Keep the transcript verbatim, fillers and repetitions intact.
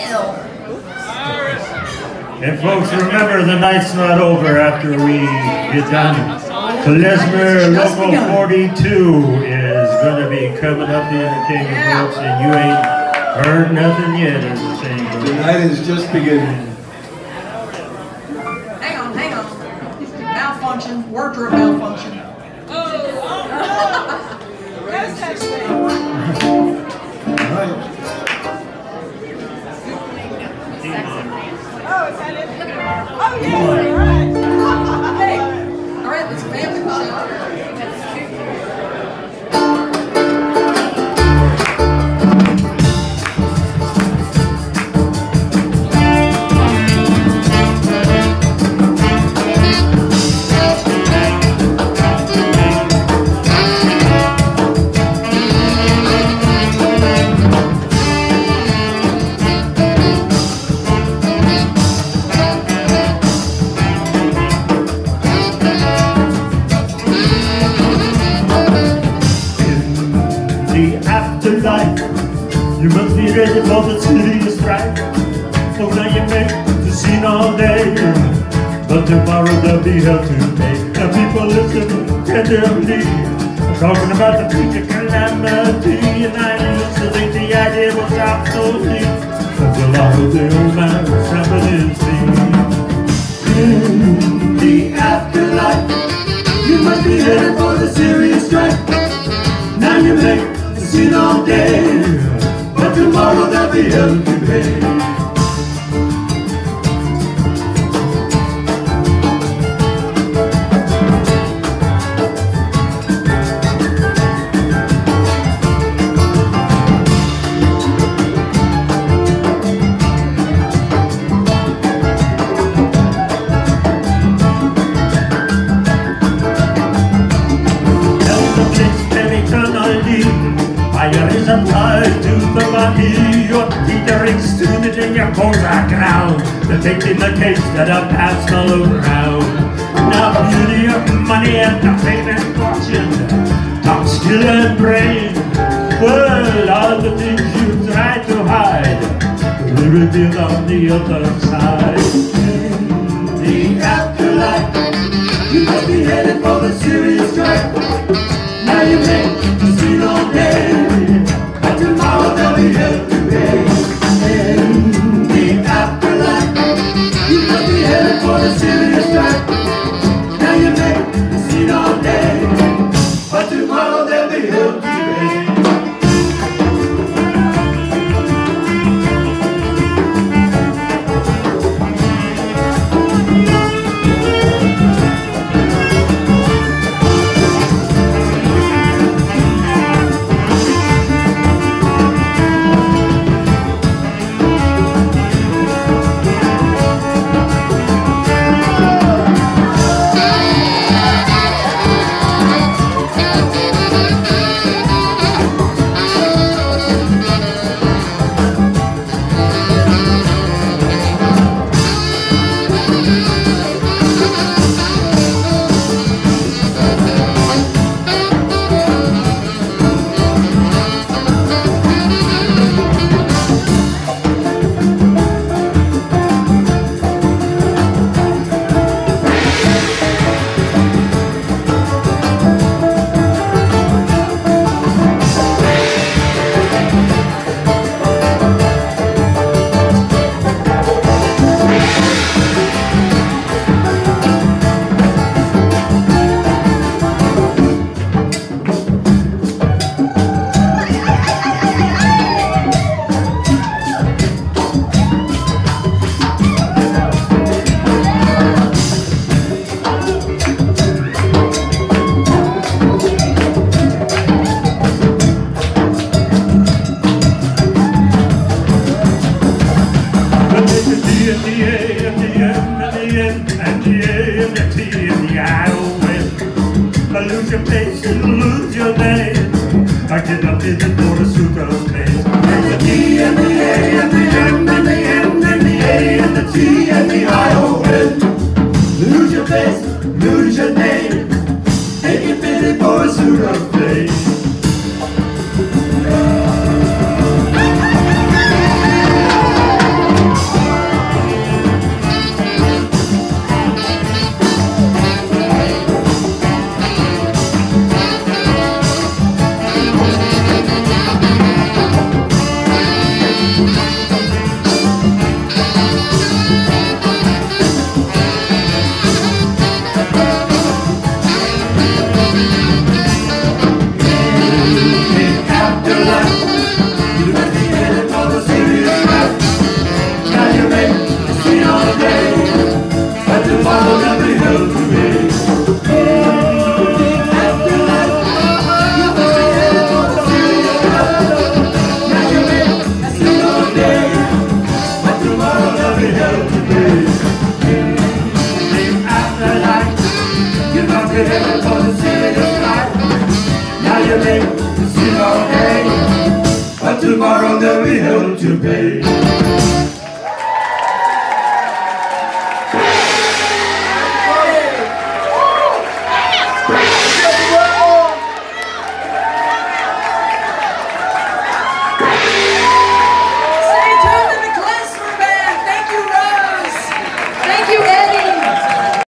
hell. And folks, remember the night's not over after we get done. Klezmer Local forty-two is going to be coming up the entertainment, folks, and you ain't heard nothing yet, as the saying goes. The night is just beginning. Hang on, hang on. Malfunction, wardrobe malfunction. Oh, That's such thing. Right. Oh, is that it? Oh, yeah, all right. Hey, all right, let's vamp the show. You must be ready for the city to strike. So now you make the scene all day, but tomorrow there'll be hell to pay. Now people listen attentively, talking about the future calamity, and I used to think the idea was obsolete until all of the old man was trampling his feet. In the afterlife, you must be headed for the serious strike. Now you make the scene all day, but tomorrow there'll be hell to pay. Fire is applied to the body, your teeth are extruded and your bones are ground. The fate in the case that a pass all around. Now beauty of money and the fame and fortune, top skill and brain, well, all the things you try to hide will be revealed on the other side. In the afterlife, you must be headed for the serious strike. Now you make the scene all day, but tomorrow there'll be hell to pay. In the afterlife, you must be headed for the serious strike. Now you make the scene all day, but tomorrow there'll be hell to pay. bill to pay.